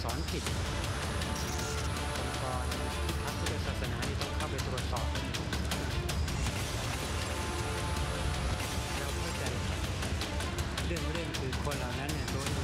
สอนผิดองค์กรพิทักษ์พุทธศาสนาต้องเข้าไปตรวจสอบเราเข้าใจเรื่องคือคนเหล่านั้นเนี่ยโดน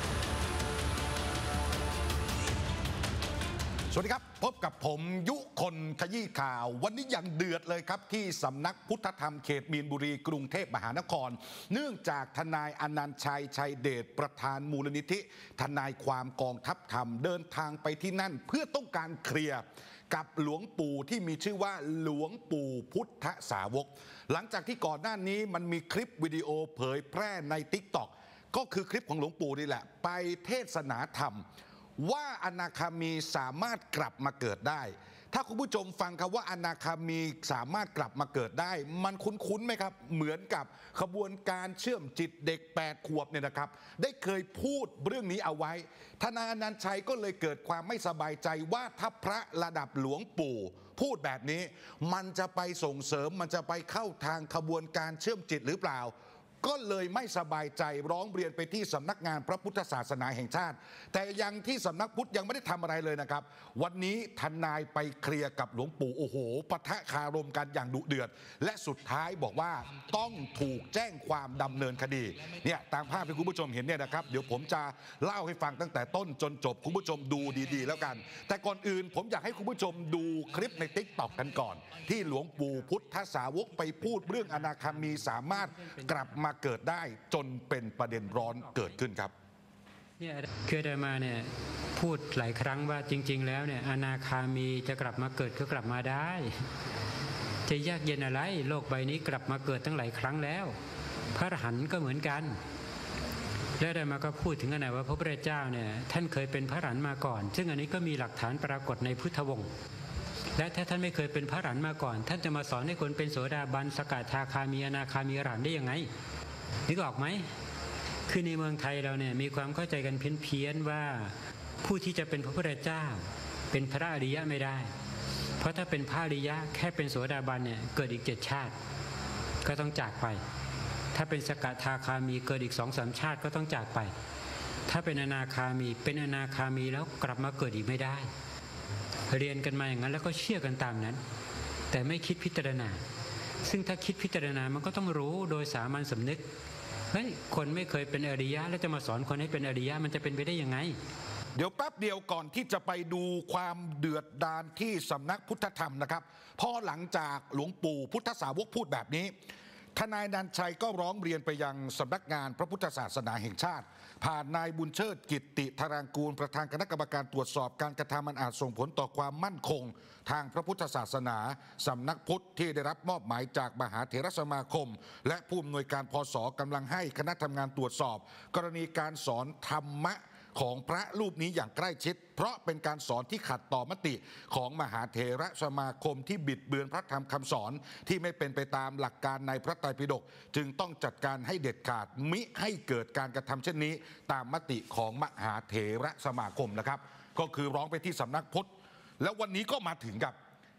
สวัสดีครับพบกับผมยุคนขยี้ข่าววันนี้ยังเดือดเลยครับที่สำนักพุทธธรรมเขตมีนบุรีกรุงเทพมหานครเนื่องจากทนายอนันต์ชัยชัยเดชประธานมูลนิธิทนายความกองทัพธรรมเดินทางไปที่นั่นเพื่อต้องการเคลียร์กับหลวงปู่ที่มีชื่อว่าหลวงปู่พุทธสาวกหลังจากที่ก่อนหน้านี้มันมีคลิปวิดีโอเผยแพร่ใน TikTok ก็คือคลิปของหลวงปู่นี่แหละไปเทศนาธรรมว่าอนาคามีสามารถกลับมาเกิดได้ถ้าคุณผู้ชมฟังคำว่าอนาคามีสามารถกลับมาเกิดได้มันคุ้นๆไหมครับเหมือนกับขบวนการเชื่อมจิตเด็ก8 ขวบเนี่ยนะครับได้เคยพูดเรื่องนี้เอาไว้ทนายอนันต์ชัยก็เลยเกิดความไม่สบายใจว่าถ้าพระระดับหลวงปู่พูดแบบนี้มันจะไปส่งเสริมมันจะไปเข้าทางขบวนการเชื่อมจิตหรือเปล่าก็เลยไม่สบายใจร้องเรียนไปที่สำนักงานพระพุทธศาสนาแห่งชาติแต่ยังที่สำนักพุทธยังไม่ได้ทำอะไรเลยนะครับวันนี้ทนายไปเคลียร์กับหลวงปู่โอ้โหปะทะคารมกันอย่างดุเดือดและสุดท้ายบอกว่าต้องถูกแจ้งความดำเนินคดีเนี่ยตามภาพที่คุณผู้ชมเห็นเนี่ยนะครับเดี๋ยวผมจะเล่าให้ฟังตั้งแต่ต้นจนจบคุณผู้ชมดูดีๆแล้วกันแต่ก่อนอื่นผมอยากให้คุณผู้ชมดูคลิปใน TikTok กันก่อนที่หลวงปู่พุทธสาวกไปพูดเรื่องอนาคามีสามารถกลับมาเกิดได้จนเป็นประเด็นร้อนเกิดขึ้นครับเนี่ยคืออาตมาเนี่ยพูดหลายครั้งว่าจริงๆแล้วเนี่ยอนาคามีจะกลับมาเกิดก็กลับมาได้จะยากเย็นอะไรโลกใบนี้กลับมาเกิดตั้งหลายครั้งแล้วพระอรหันต์ก็เหมือนกันและอาตมาก็พูดถึงขนาดว่าพระพุทธเจ้าเนี่ยท่านเคยเป็นพระอรหันต์มาก่อนซึ่งอันนี้ก็มีหลักฐานปรากฏในพุทธวงศ์และถ้าท่านไม่เคยเป็นพระอรหันต์มาก่อนท่านจะมาสอนให้คนเป็นโสดาบันสกทาคามีอนาคามีอรหันต์ได้ยังไงนึกออกไหมคือในเมืองไทยเราเนี่ยมีความเข้าใจกันเพี้ยนว่าผู้ที่จะเป็นพระพุทธเจ้าเป็นพระอริยะไม่ได้เพราะถ้าเป็นพระอริยะแค่เป็นโสดาบันเนี่ยเกิดอีก7 ชาติก็ต้องจากไปถ้าเป็นสกทาคามีเกิดอีก2-3 ชาติก็ต้องจากไปถ้าเป็นอนาคามีเป็นอนาคามีแล้วกลับมาเกิดอีกไม่ได้เรียนกันมาอย่างนั้นแล้วก็เชื่อกันตามนั้นแต่ไม่คิดพิจารณาซึ่งถ้าคิดพิจารณามันก็ต้องรู้โดยสามัญสำนึกเฮ้ยคนไม่เคยเป็นอริยะแล้วจะมาสอนคนให้เป็นอริยะมันจะเป็นไปได้ยังไงเดี๋ยวแป๊บเดียวก่อนที่จะไปดูความเดือดดาลที่สำนักพุทธธรรมนะครับพอหลังจากหลวงปู่พุทธสาวกพูดแบบนี้ทนายอนันต์ชัยก็ร้องเรียนไปยังสำนักงานพระพุทธศาสนาแห่งชาติผ่านนายบุญเชิดกิตติธารางกูลประธานคณะกรรมการตรวจสอบการกระทำอันอาจส่งผลต่อความมั่นคงทางพระพุทธศาสนาสำนักพุทธที่ได้รับมอบหมายจากมหาเถรสมาคมและผู้อำนวยการพศกำลังให้คณะทำงานตรวจสอบกรณีการสอนธรรมะของพระรูปนี้อย่างใกล้ชิดเพราะเป็นการสอนที่ขัดต่อมติของมหาเถรสมาคมที่บิดเบือนพระธรรมคำสอนที่ไม่เป็นไปตามหลักการในพระไตรปิฎกจึงต้องจัดการให้เด็ดขาดมิให้เกิดการกระทำเช่นนี้ตามมติของมหาเถรสมาคมนะครับก็คือร้องไปที่สำนักพุทธแล้ววันนี้ก็มาถึงกับ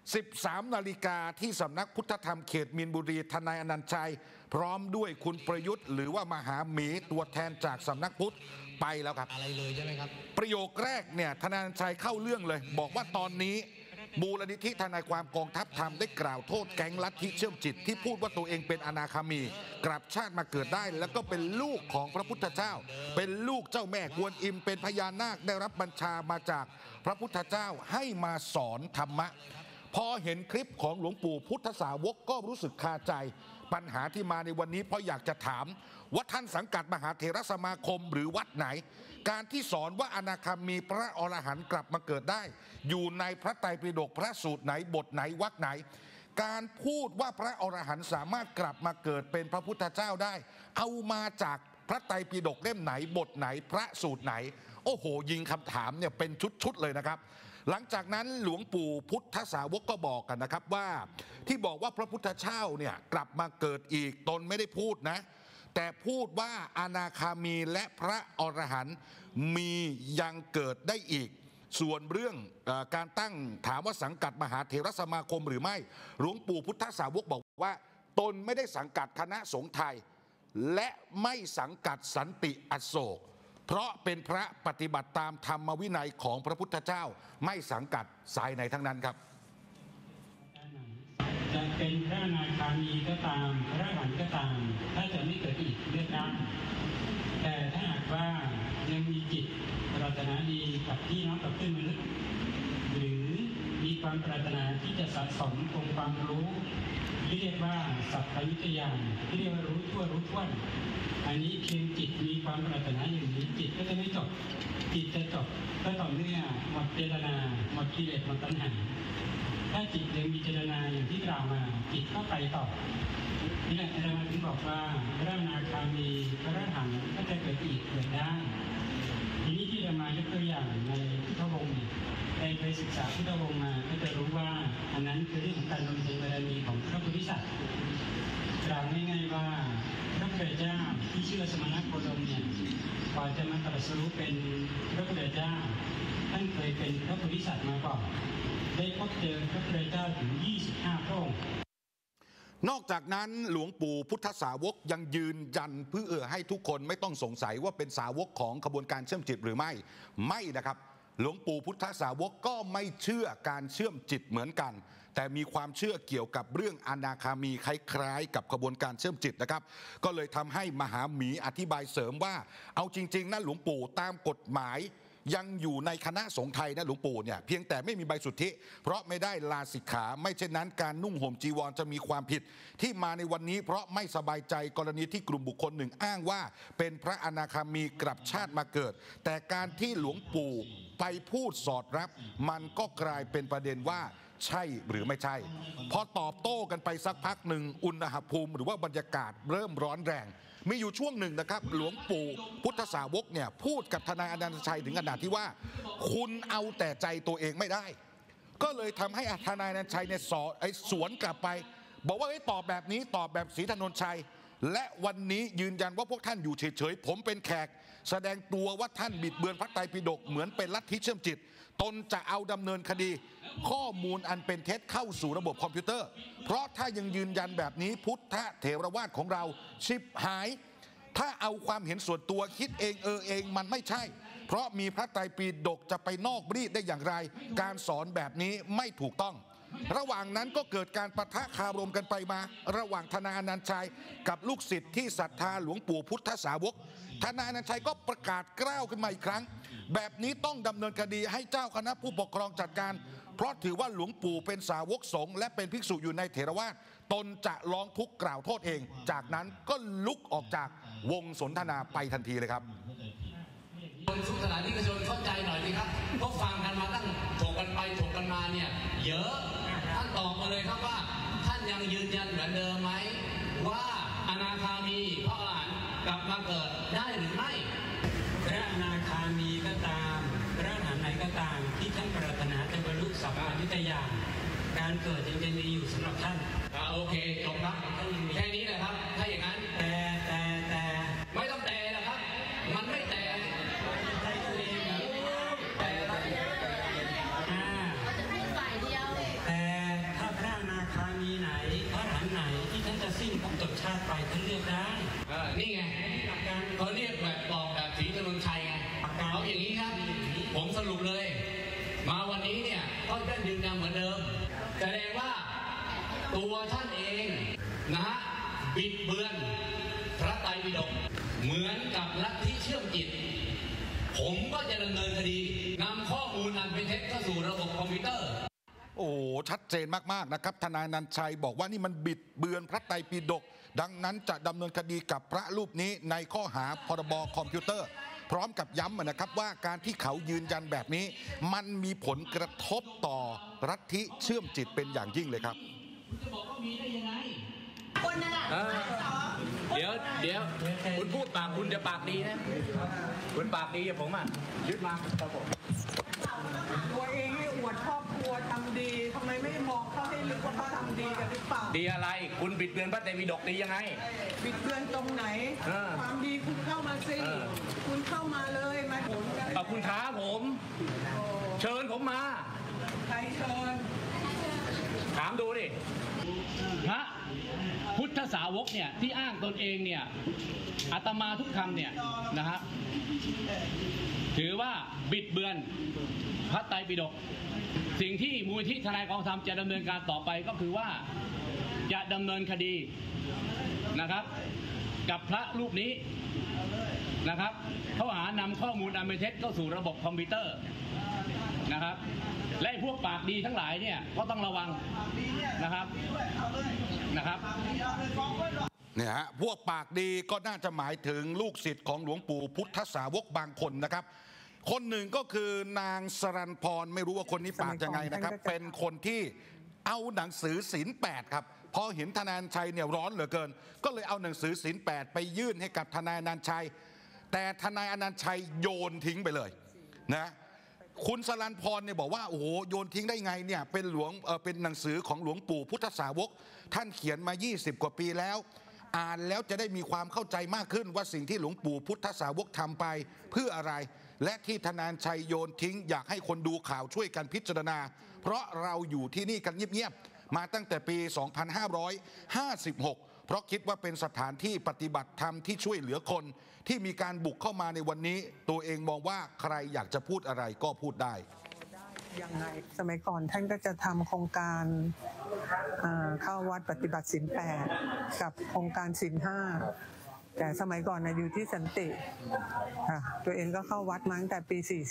13 นาฬิกาที่สำนักพุทธธรรมเขตมีนบุรีทนายอนันต์ชัยพร้อมด้วยคุณประยุทธ์หรือว่ามหาหมีตัวแทนจากสำนักพุทธไปแล้วครับอะไรเลยใช่ไหมครับประโยคแรกเนี่ยทนายอนันต์ชัยเข้าเรื่องเลยบอกว่าตอนนี้มูลนิธิทนายความกองทัพธรรมได้กล่าวโทษแก๊งลัทธิเชื่อมจิตที่พูดว่าตัวเองเป็นอนาคามีกลับชาติมาเกิดได้แล้วก็เป็นลูกของพระพุทธเจ้าเป็นลูกเจ้าแม่กวนอิมเป็นพญานาคได้รับบัญชามาจากพระพุทธเจ้าให้มาสอนธรรมะพอเห็นคลิปของหลวงปู่พุทธสาวกก็รู้สึกคาใจปัญหาที่มาในวันนี้เพราะอยากจะถามว่าท่านสังกัดมหาเถรสมาคมหรือวัดไหนการที่สอนว่าอนาคามีพระอรหันต์กลับมาเกิดได้อยู่ในพระไตรปิฎกพระสูตรไหนบทไหนวรรคไหนการพูดว่าพระอรหันต์สามารถกลับมาเกิดเป็นพระพุทธเจ้าได้เอามาจากพระไตรปิฎกเล่มไหนบทไหนพระสูตรไหนโอ้โหยิงคำถามเนี่ยเป็นชุดๆเลยนะครับหลังจากนั้นหลวงปู่พุทธสาวกก็บอกกันนะครับว่าที่บอกว่าพระพุทธเจ้าเนี่ยกลับมาเกิดอีกตนไม่ได้พูดนะแต่พูดว่าอนาคามีและพระอรหันต์มียังเกิดได้อีกส่วนเรื่องการตั้งถามว่าสังกัดมหาเถรสมาคมหรือไม่หลวงปู่พุทธสาวกบอกว่าตนไม่ได้สังกัดคณะสงฆ์ไทยและไม่สังกัดสันติอโศกเพราะเป็นพระปฏิบัติตามธรรมวินัยของพระพุทธเจ้าไม่สังกัดสายไหนทั้งนั้นครับจะเป็นพระอนาคามีก็ตามพระอรหันต์ก็ตามถ้าจะไม่เกิดอีกเรื่องนั้นแต่ถ้าหากว่ายังมีจิตปรารถนาดีกับพี่น้องกับเพื่อนมนุษย์หรือมีความปรารถนาที่จะสะสมองค์ความรู้ที่เรียกว่าสัพพยุตยานที่เรียกว่ารู้ทั่วรู้ท่วนอันนี้เพียงจิตมีความปรารถนาอย่างนี้จิตก็จะไม่จบจิตจะจบก็ต่อเมื่อหมดเจตนาหมดกิเลสหมดตัณหาถ้าจิตยังมีเจตนาอย่างที่กล่าวมาจิตก็ไปต่อนี่แหละอาจารย์ถึงบอกว่าพระอนาคามีพระอรหันต์ก็จะเกิดอีกเกิดได้ทีนี้ที่จะมายกตัวอย่างในพุทธวงศ์ได้ไปศึกษาพุทธวงศ์มาก็จะรู้ว่าอันนั้นคือเรื่องของการบำเพ็ญบารมีของพระโพธิสัตว์กล่าวง่ายๆว่าพระพุทธเจ้าที่ชื่อสมณโคดมเนี่ยก่อนจะมาตรัสรู้เป็นพระพุทธเจ้าท่านเคยเป็นพระโพธิสัตว์มาก่อนได้พบเจอพระพุทธเจ้าถึง25 พระองค์นอกจากนั้นหลวงปู่พุทธสาวกยังยืนยันเพื่อให้ทุกคนไม่ต้องสงสัยว่าเป็นสาวกของขบวนการเชื่อมจิตหรือไม่นะครับหลวงปู่พุทธสาวกก็ไม่เชื่อการเชื่อมจิตเหมือนกันแต่มีความเชื่อเกี่ยวกับเรื่องอนาคามีคล้ายๆกับขบวนการเชื่อมจิตนะครับก็เลยทำให้มหาหมีอธิบายเสริมว่าเอาจริงๆนะหลวงปู่ตามกฎหมายยังอยู่ในคณะสงฆ์ไทยนะหลวงปู่เนี่ยเพียงแต่ไม่มีใบสุทธิเพราะไม่ได้ลาสิกขาไม่เช่นนั้นการนุ่งห่มจีวรจะมีความผิดที่มาในวันนี้เพราะไม่สบายใจกรณีที่กลุ่มบุคคลหนึ่งอ้างว่าเป็นพระอนาคามีกลับชาติมาเกิดแต่การที่หลวงปู่ไปพูดสอดรับมันก็กลายเป็นประเด็นว่าใช่หรือไม่ใช่พอตอบโต้กันไปสักพักหนึ่งอุณหภูมิหรือว่าบรรยากาศเริ่มร้อนแรงมีอยู่ช่วงหนึ่งนะครับหลวงปู่พุทธสาวกเนี่ยพูดกับทนายอนันตชัยถึงขนาดที่ว่าคุณเอาแต่ใจตัวเองไม่ได้ก็เลยทำให้ทนายอนันตชัยเนี่ยสวนกลับไปบอกว่าตอบแบบนี้ตอบแบบศรีถนนชัยและวันนี้ยืนยันว่าพวกท่านอยู่เฉยๆผมเป็นแขกแสดงตัวว่าท่านบิดเบือนพระไตรปิฎกเหมือนเป็นลัทธิเชื่อมจิตตนจะเอาดำเนินคดีข้อมูลอันเป็นเท็จเข้าสู่ระบบคอมพิวเตอร์เพราะถ้ายังยืนยันแบบนี้พุทธเถรวาทของเราชิบหายถ้าเอาความเห็นส่วนตัวคิดเองเองมันไม่ใช่เพราะมีพระไตรปิฎกจะไปนอกรีดได้อย่างไรการสอนแบบนี้ไม่ถูกต้องระหว่างนั้นก็เกิดการปะทะคารมกันไปมาระหว่างทนายอนันตชัยกับลูกศิษย์ที่ศรัทธาหลวงปู่พุทธสาวกทนายอนันตชัยก็ประกาศกล้าวขึ้นมาอีกครั้งแบบนี้ต้องดำเนินคดีให้เจ้าคณะผู้ปกครองจัดการเพราะถือว่าหลวงปู่เป็นสาวกสงฆ์และเป็นภิกษุอยู่ในเถรวาทตนจะร้องทุกข์กล่าวโทษเองจากนั้นก็ลุกออกจากวงสนทนาไปทันทีเลยครับคนสุขสนานที่กระชนเข้าใจหน่อยสิครับเพราะฟังกันมาตั้งถกกันไปถกกันมาเนี่ยเยอะท่านตอบมาเลยครับว่าท่านยังยืนยันเหมือนเดิมไหมว่าอนาคามีพระอรหันต์กลับมาเกิดได้หรือไม่พระอนาคามีก็ตามพระอรหันต์ไหนก็ตามที่ท่านปรารถนาจะบรรลุสัพพานิตยานการเกิดยังจะมีอยู่สำหรับท่านโอเคจบครับแค่นี้แหละครับถ้าอย่างนั้นแต่ไม่ต้องแต่นะครับมันไม่แต่ใจตัวเองแต่ถ้าพระอนาคามีไหนพระอรหันต์ไหนที่ท่านจะสิ้นภพจบชาติไปท่านเลือกได้นี่ไงเขาเรียกแบบบอกแบบศรีถนนชัยไงเอาอย่างนี้ครับผมสรุปเลยมาวันนี้เนี่ยก็ท่านยืนยันเหมือนเดิมแสดงว่าตัวท่านเองนะฮะบิดเบือนพระไตรปิฎกเหมือนกับลัทธิเชื่อมจิตผมก็จะดำเนินคดีนำข้อมูลอันเป็นเท็จเข้าสู่ระบบคอมพิวเตอร์โอ้ชัดเจนมากๆนะครับทนายอนันตชัยบอกว่านี่มันบิดเบือนพระไตรปิฎกดังนั้นจะดำเนินคดีกับพระรูปนี้ในข้อหาพรบคอมพิวเตอร์พร้อมกับย้ำนะครับว่าการที่เขายืนยันแบบนี้มันมีผลกระทบต่อลัทธิเชื่อมจิตเป็นอย่างยิ่งเลยครับจะบอกว่ามีได้ยังไงคนนั่นแหละเดี๋ยวคุณพูดปากคุณจะปากดีนะคุณปากดีผมยึดมาครับผมตัวเองให้อวดครอบครัวทำดีทำไมไม่มองเขาให้ลึกว่าเขาทำดีกันหรือเปล่าดีอะไรคุณบิดเบือนพระไตรปิฎกดียังไงบิดเบือนตรงไหนความดีคุณเข้ามาสิคุณเข้ามาเลยมาผลกันคุณท้าผมเชิญผมมาใครเชิญถามดูดิฮะพุทธธสาวกเนี่ยที่อ้างตนเองเนี่ยอาตมาทุกคำเนี่ยนะฮะถือว่าบิดเบือนพระไตรปิฎกสิ่งที่มูลที่ทนายกองธรรมจะดำเนินการต่อไปก็คือว่าจะดำเนินคดีนะครับกับพระรูปนี้นะครับข้อหานำข้อมูลอันเป็นเท็จเข้าสู่ระบบคอมพิวเตอร์นะครับและพวกปากดีทั้งหลายเนี่ยก็ต้องระวังนะครับเนี่ยฮะพวกปากดีก็น่าจะหมายถึงลูกศิษย์ของหลวงปู่พุทธสาวกบางคนนะครับคนหนึ่งก็คือนางสรัญพรไม่รู้ว่าคนนี้ปากยังไงนะครับเป็นคนที่เอาหนังสือศีล 8ครับพอเห็นทนายอนันต์ชัยเนี่ยร้อนเหลือเกินก็เลยเอาหนังสือศีล 8ไปยื่นให้กับทนายอนันต์ชัยแต่ทนายอนันต์ชัยโยนทิ้งไปเลยนะคุณสรัญพรเนี่ยบอกว่าโอ้โหโยนทิ้งได้ไงเนี่ยเป็นหนังสือของหลวงปู่พุทธสาวกท่านเขียนมา20 กว่าปีแล้วอ่านแล้วจะได้มีความเข้าใจมากขึ้นว่าสิ่งที่หลวงปู่พุทธสาวกทำไปเพื่ออะไรและที่ทนายชัยโยนทิ้งอยากให้คนดูข่าวช่วยกันพิจารณาเพราะเราอยู่ที่นี่กันเงียบๆมาตั้งแต่ปี 2556 เพราะคิดว่าเป็นสถานที่ปฏิบัติธรรมที่ช่วยเหลือคนที่มีการบุกเข้ามาในวันนี้ตัวเองมองว่าใครอยากจะพูดอะไรก็พูดได้ยังไงสมัยก่อนท่านก็จะทำโครงการเข้าวัดปฏิบัติศีล 8กับโครงการศีล 5แต่สมัยก่อนอยู่ที่สันติค่ะตัวเองก็เข้าวัดมาตั้งแต่ปี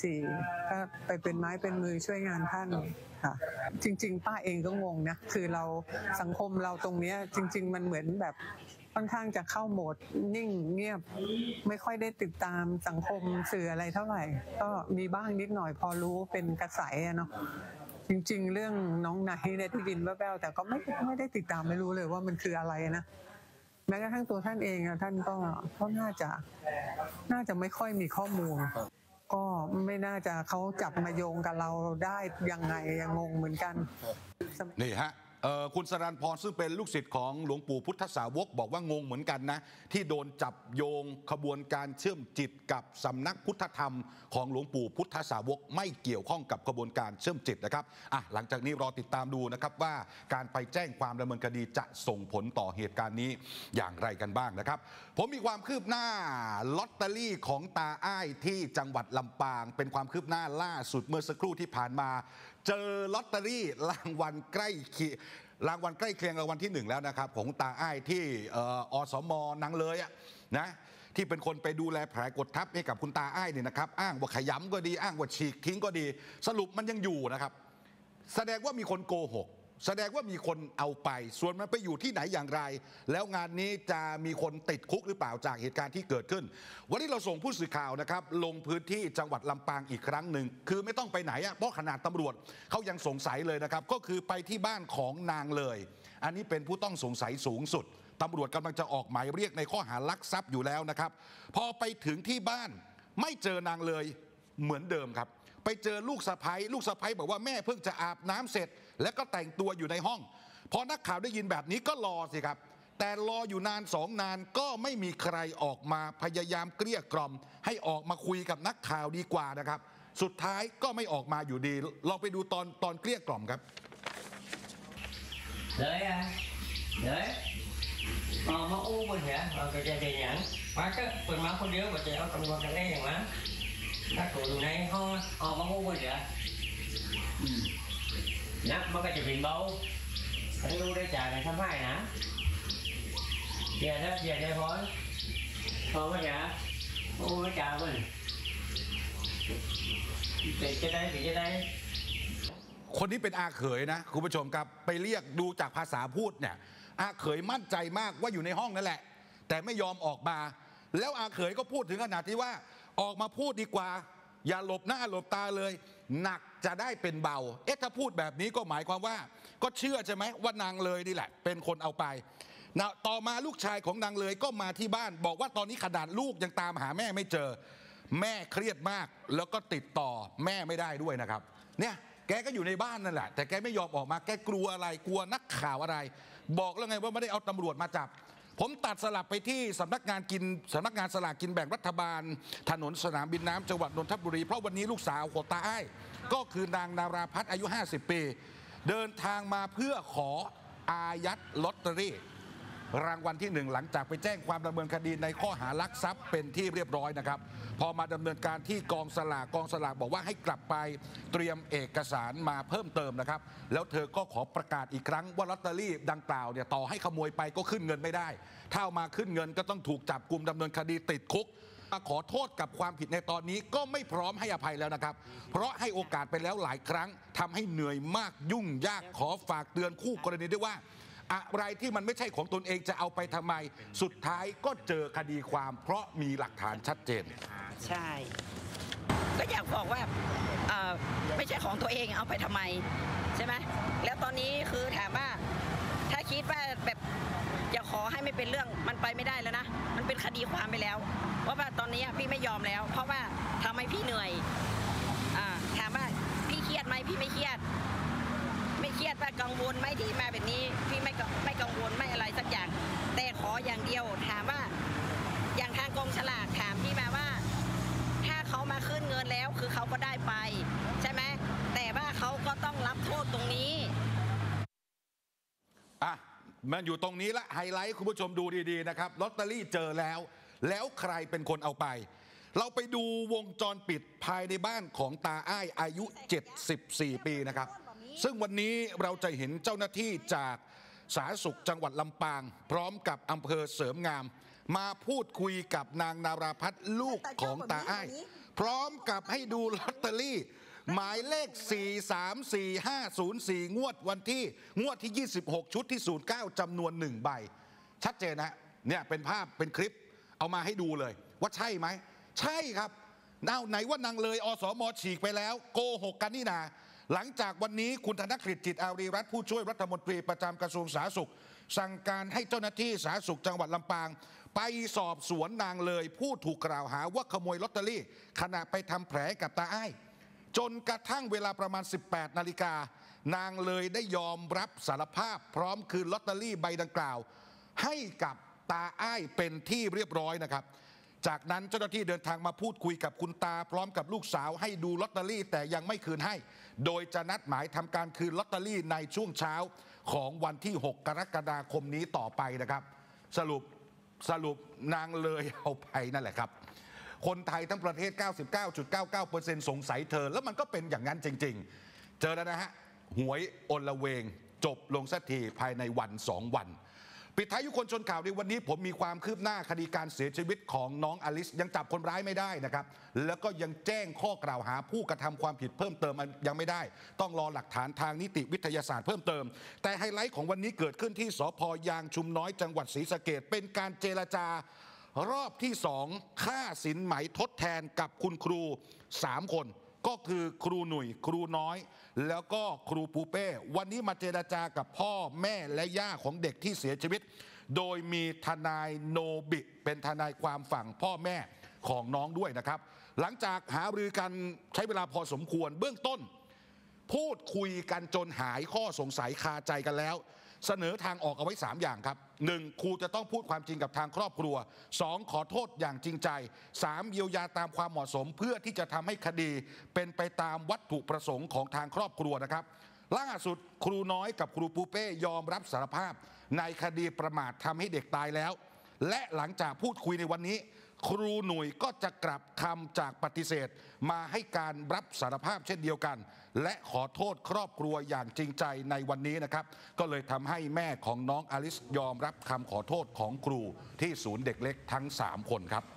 44ก็ไปเป็นไม้เป็นมือช่วยงานท่านค่ะจริงๆป้าเองก็งงนะคือเราสังคมเราตรงนี้จริงๆมันเหมือนแบบค่อนข้างจะเข้าโหมดนิ่งเงียบไม่ค่อยได้ติดตามสังคมสื่ออะไรเท่าไหร่ก็มีบ้างนิดหน่อยพอรู้เป็นกระแสเนาะจริงๆเรื่องน้องไนท์เนี่ยที่ดินแว่วๆแต่ก็ไม่ได้ติดตามไม่รู้เลยว่ามันคืออะไรนะแม้กระทั่งตัวท่านเองท่านก็น่าจะไม่ค่อยมีข้อมูลก็ไม่น่าจะเขาจับมาโยงกับเราได้ยังไงยังงงเหมือนกันนี่ฮะคุณสรัญพรซึ่งเป็นลูกศิษย์ของหลวงปู่พุทธสาวกบอกว่างงเหมือนกันนะที่โดนจับโยงขบวนการเชื่อมจิตกับสำนักพุทธธรรมของหลวงปู่พุทธสาวกไม่เกี่ยวข้องกับขบวนการเชื่อมจิตนะครับหลังจากนี้รอติดตามดูนะครับว่าการไปแจ้งความดำเนินคดีจะส่งผลต่อเหตุการณ์นี้อย่างไรกันบ้างนะครับผมมีความคืบหน้าลอตเตอรี่ของตาอ้ายที่จังหวัดลำปางเป็นความคืบหน้าล่าสุดเมื่อสักครู่ที่ผ่านมาเจอลอตเตอรี่รางวัลใกล้เคียงรางวัลที่1แล้วนะครับของตาอ้ายที่อสม.นางเลยนะที่เป็นคนไปดูแลแผลกดทับให้กับคุณตาอ้ายเนี่ยนะครับอ้างว่าขยำก็ดีอ้างว่าฉีกทิ้งก็ดีสรุปมันยังอยู่นะครับแสดงว่ามีคนโกหกแสดงว่ามีคนเอาไปส่วนมันไปอยู่ที่ไหนอย่างไรแล้วงานนี้จะมีคนติดคุกหรือเปล่าจากเหตุการณ์ที่เกิดขึ้นวันนี้เราส่งผู้สื่อข่าวนะครับลงพื้นที่จังหวัดลำปางอีกครั้งหนึ่งคือไม่ต้องไปไหนเพราะขนาดตำรวจเขายังสงสัยเลยนะครับก็คือไปที่บ้านของนางเลยอันนี้เป็นผู้ต้องสงสัยสูงสุดตำรวจกำลังจะออกหมายเรียกในข้อหาลักทรัพย์อยู่แล้วนะครับพอไปถึงที่บ้านไม่เจอนางเลยเหมือนเดิมครับไปเจอลูกสะใภ้บอกว่าแม่เพิ่งจะอาบน้ำเสร็จแล้วก็แต่งตัวอยู่ในห้องพอนักข่าวได้ยินแบบนี้ก็รอสิครับแต่รออยู่นาน2 นานก็ไม่มีใครออกมาพยายามเกลี้ยกล่อมให้ออกมาคุยกับนักข่าวดีกว่านะครับสุดท้ายก็ไม่ออกมาอยู่ดีลองไปดูตอนเกลี้ยกล่อมครับเลยเลยมาอู้บนเหรอจะอย่างมาก็เปิดมาคนเดียวมาจะเอาตำรวจกันได้อย่างนั้นถ้าตัวอยู่ในห้องมาอู้บนเหรอนักมันก็จะเป็นเบาให้รู้ได้จ่ายกันทำให้นะเดี๋ยวได้พอไม่จ่ายอู้ไม่จ่ายมันจะได้คนนี้เป็นอาเขยนะคุณผู้ชมครับไปเรียกดูจากภาษาพูดเนี่ยอาเขยมั่นใจมากว่าอยู่ในห้องนั่นแหละแต่ไม่ยอมออกมาแล้วอาเขยก็พูดถึงขนาดที่ว่าออกมาพูดดีกว่าอย่าหลบหน้าหลบตาเลยหนักจะได้เป็นเบาถ้าพูดแบบนี้ก็หมายความว่าก็เชื่อใช่ไหมว่านางเลยนี่แหละเป็นคนเอาไปต่อมาลูกชายของนางเลยก็มาที่บ้านบอกว่าตอนนี้ขนาดลูกยังตามหาแม่ไม่เจอแม่เครียดมากแล้วก็ติดต่อแม่ไม่ได้ด้วยนะครับเนี่ยแกก็อยู่ในบ้านนั่นแหละแต่แกไม่ยอมออกมาแกกลัวอะไรกลัวนักข่าวอะไรบอกแล้วไงว่าไม่ได้เอาตำรวจมาจับผมตัดสลับไปที่สำนักงานสลากกินแบ่งรัฐบาลถนนสนามบินน้ำจังหวัดนนทบุรีเพราะวันนี้ลูกสาวของตาอ้ายก็คือนางนาราพัฒน์อายุ50 ปีเดินทางมาเพื่อขออายัดลอตเตอรี่รางวัลที่ 1หลังจากไปแจ้งความดำเนินคดีในข้อหาลักทรัพย์เป็นที่เรียบร้อยนะครับพอมาดำเนินการที่กองสลากบอกว่าให้กลับไปเตรียมเอกสารมาเพิ่มเติมนะครับแล้วเธอก็ขอประกาศอีกครั้งว่าลอตเตอรี่ดังกล่าวเนี่ยต่อให้ขโมยไปก็ขึ้นเงินไม่ได้ถ้าเอามาขึ้นเงินก็ต้องถูกจับกุมดำเนินคดีติดคุกขอโทษกับความผิดในตอนนี้ก็ไม่พร้อมให้อภัยแล้วนะครับเพราะให้โอกาสไปแล้วหลายครั้งทำให้เหนื่อยมากยุ่งยากขอฝากเตือนคู่กรณีด้วยว่าอะไรที่มันไม่ใช่ของตนเองจะเอาไปทำไมสุดท้ายก็เจอคดีความเพราะมีหลักฐานชัดเจนใช่ก็อยากบอกว่าไม่ใช่ของตัวเองเอาไปทำไมใช่ไหมแล้วตอนนี้คือถามว่าถ้าคิดว่าแบบจะขอให้ไม่เป็นเรื่องมันไปไม่ได้แล้วนะมันเป็นคดีความไปแล้วเพราะว่าตอนนี้พี่ไม่ยอมแล้วเพราะว่าทำให้พี่เหนื่อยถามว่าพี่เครียดไหมพี่ไม่เครียดว่ากังวลไหมที่มาแบบนี้พี่ไม่กังวลไม่อะไรสักอย่างแต่ขออย่างเดียวถามว่าอย่างทางกองฉลากถามพี่มาว่าถ้าเขามาขึ้นเงินแล้วคือเขาก็ได้ไปใช่ไหมแต่ว่าเขาก็ต้องรับโทษตรงนี้มันอยู่ตรงนี้ละไฮไลท์คุณผู้ชมดูดีๆนะครับลอตเตอรี่เจอแล้วใครเป็นคนเอาไปเราไปดูวงจรปิดภายในบ้านของตาอ้ายอายุ74 ปีนะครับซึ่งวันนี้เราจะเห็นเจ้าหน้าที่จากสาธารณสุขจังหวัดลำปางพร้อมกับอำเภอเสริมงามมาพูดคุยกับนางนาราพัฒน์ลูกของตาอ้ายพร้อมกับให้ดูลอตเตอรี่หมายเลข 4345504 งวดที่26 ชุดที่ 09 จำนวน1ใบชัดเจนนะเนี่ยเป็นภาพเป็นคลิปเอามาให้ดูเลยว่าใช่ไหมใช่ครับไหนว่านางเลยอสม.ฉีกไปแล้วโกหกกันนี่นาหลังจากวันนี้คุณธนกฤษจิตอารีรัตน์ผู้ช่วยรัฐมนตรีประจำกระทรวงสาธารณสุขสั่งการให้เจ้าหน้าที่สาธารณสุขจังหวัดลำปางไปสอบสวนนางเลยผู้ถูกกล่าวหาว่าขโมยลอตเตอรี่ขณะไปทำแผลกับตาอ้ายจนกระทั่งเวลาประมาณ 18 นาฬิกานางเลยได้ยอมรับสารภาพพร้อมคืนลอตเตอรี่ใบดังกล่าวให้กับตาอ้ายเป็นที่เรียบร้อยนะครับจากนั้นเจ้าหน้าที่เดินทางมาพูดคุยกับคุณตาพร้อมกับลูกสาวให้ดูลอตเตอรี่แต่ยังไม่คืนให้โดยจะนัดหมายทำการคืนลอตเตอรี่ในช่วงเช้าของวันที่ 6 กรกฎาคมนี้ต่อไปนะครับสรุปนางเลยเอาไปนั่นแหละครับคนไทยทั้งประเทศ 99.99% สงสัยเธอแล้วมันก็เป็นอย่างนั้นจริงๆเจอแล้วนะฮะหวยอลเวงจบลงสักทีภายในวัน2 วันปิดท้ายยุคนชนข่าวในวันนี้ผมมีความคืบหน้าคดีการเสียชีวิตของน้องอลิซยังจับคนร้ายไม่ได้นะครับแล้วก็ยังแจ้งข้อกล่าวหาผู้กระทำความผิดเพิ่มเติมยังไม่ได้ต้องรอหลักฐานทางนิติวิทยาศาสตร์เพิ่มเติมแต่ไฮไลท์ของวันนี้เกิดขึ้นที่สภ.ยางชุมน้อยจังหวัดศรีสะเกษเป็นการเจรจารอบที่2ค่าสินไหมทดแทนกับคุณครู3 คนก็คือครูหนุ่ยครูน้อยแล้วก็ครูปูเป้วันนี้มาเจรจากับพ่อแม่และย่าของเด็กที่เสียชีวิตโดยมีทนายโนบิเป็นทนายความฝั่งพ่อแม่ของน้องด้วยนะครับหลังจากหารือกันใช้เวลาพอสมควรเบื้องต้นพูดคุยกันจนหายข้อสงสัยคาใจกันแล้วเสนอทางออกเอาไว้3 อย่างครับ 1. ครูจะต้องพูดความจริงกับทางครอบครัว 2. ขอโทษอย่างจริงใจ 3. เยียวยาตามความเหมาะสมเพื่อที่จะทำให้คดีเป็นไปตามวัตถุประสงค์ของทางครอบครัวนะครับล่าสุดครูน้อยกับครูปูเป้ยอมรับสารภาพในคดีประมาททำให้เด็กตายแล้วและหลังจากพูดคุยในวันนี้ครูหนุ่ยก็จะกลับคำจากปฏิเสธมาให้การรับสารภาพเช่นเดียวกันและขอโทษครอบครัวอย่างจริงใจในวันนี้นะครับก็เลยทำให้แม่ของน้องอลิซยอมรับคำขอโทษของครูที่ศูนย์เด็กเล็กทั้ง3 คนครับ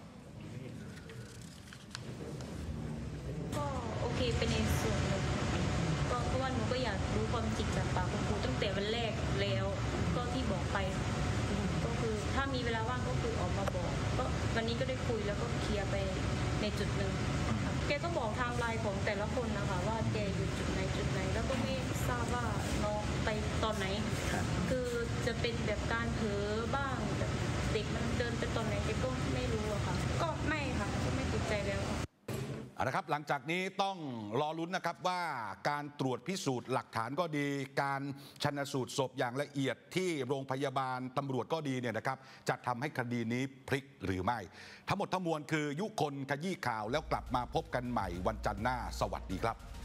ก็โอเคเป็นในส่วนหนึ่งเพราะว่าหนูก็อยากรู้ความจริงจากปากคุณครูตั้งแต่วันแรกแล้วก็ที่บอกไปก็คือถ้ามีเวลาว่างก็คือออกมาบอกก็วันนี้ก็ได้คุยแล้วก็เคลียร์ไปในจุดหนึ่งแกก็บอกไทม์ไลน์ของแต่ละคนนะคะว่าแกอยู่จุดไหนแล้วก็ไม่ทราบว่าน้องไปตอนไหนคือจะเป็นแบบการเผลอบ้างแบบเด็กมันเดินไปตอนไหนแกก็ไม่รู้อะค่ะก็ไม่ค่ะก็ไม่ติดใจแล้วนะครับหลังจากนี้ต้องรอลุ้นนะครับว่าการตรวจพิสูจน์หลักฐานก็ดีการชันสูตรศพอย่างละเอียดที่โรงพยาบาลตำรวจก็ดีเนี่ยนะครับจะทำให้คดีนี้พลิกหรือไม่ทั้งหมดทั้งมวลคือยุคนขยี้ข่าวแล้วกลับมาพบกันใหม่วันจันทร์หน้าสวัสดีครับ